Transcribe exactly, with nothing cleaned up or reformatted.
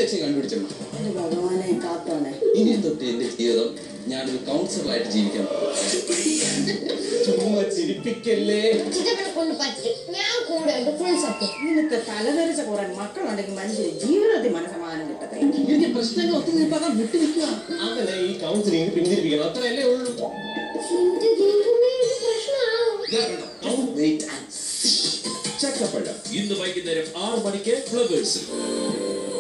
ലക്ഷ്യം കണ്ടുപിടിച്ചമ്മ. ഭഗവാനെ കാത്തോണേ. ഇനി തൊട്ട് എന്റെ ജീവിതം ഞാനൊരു കൗൺസിലറായിട്ട് ജീവിക്കാൻ പോകും. ചുമ്മാ ചിരിപ്പിക്കല്ലേ. നിനക്ക് തലതെറിച്ച കുറെ മക്കളുണ്ടെങ്കിൽ മനുഷ്യന് ജീവിതത്തിൽ മനസ്സമാധാനം കിട്ടത്തില്ല. എനിക്ക് പ്രശ്നങ്ങൾ ഒത്തിരി നിൽപ്പാക്കാൻ വിട്ടു നിൽക്കുക. അങ്ങനെ ഈ കൗൺസിലിംഗ് പിന്തിരിപ്പിക്കണം, അത്രയല്ലേ ഉള്ളൂ. ചക്കപ്പഴം ഇന്ന് വൈകുന്നേരം ആറ് മണിക്ക് ഫ്ലവേഴ്സിൽ.